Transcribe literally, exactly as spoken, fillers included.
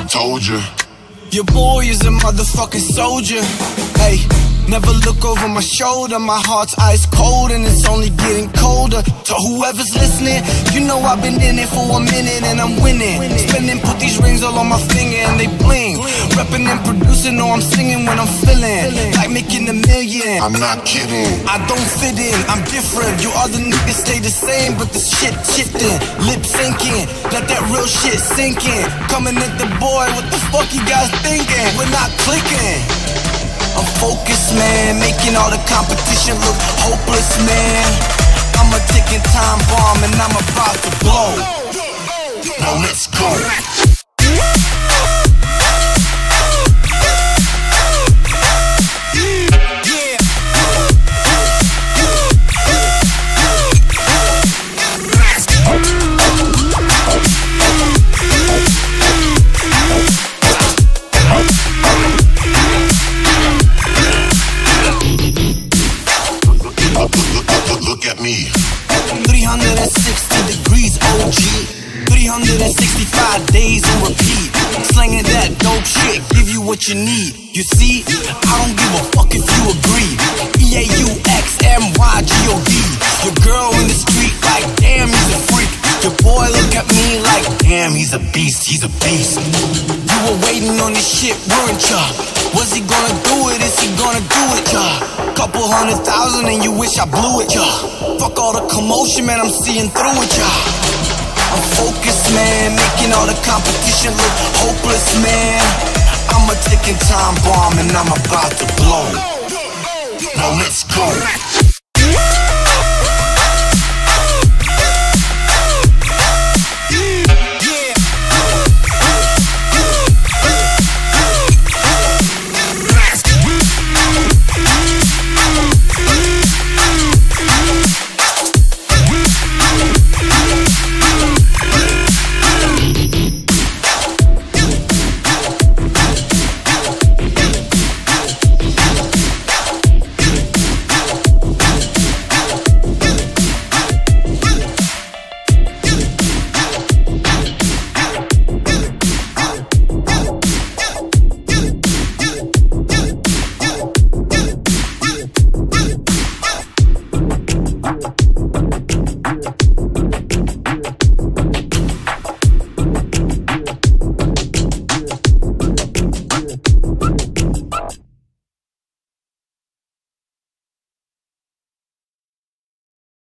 told you. Your boy is a motherfucking soldier. Hey, never look over my shoulder. My heart's ice cold and it's only getting colder. To whoever's listening, you know I've been in it for a minute and I'm winning. Spinning, put these rings all on my finger and they bling. Repping and producing, know I'm singing when I'm feeling like making a million. I'm not kidding. I don't fit in, I'm different. You other niggas stay the same, but the shit shifting. Lip syncing, let that real shit sink in. Coming at the boy, what the fuck you guys thinking? We're not clicking. I'm focused, man, making all the competition look hopeless, man. I'm a ticking time bomb and I'm about to blow. Now let's go. Look at me. three hundred sixty degrees O G, three hundred sixty-five days on repeat. Slinging that dope shit, give you what you need. You see, I don't give a fuck if you agree. E A U X M Y G O D. Your girl in the street like, damn, he's a freak. Your boy look at me like, damn, he's a beast, he's a beast. You were waiting on this shit, weren't ya? Was he gonna do it? Is he gonna do it, ya? Couple hundred thousand and you wish I blew it, ya. Fuck all the commotion, man, I'm seeing through it, ya. I'm focused, man, making all the competition look hopeless, man. I'm a ticking time bomb and I'm about to blow. Now let's go.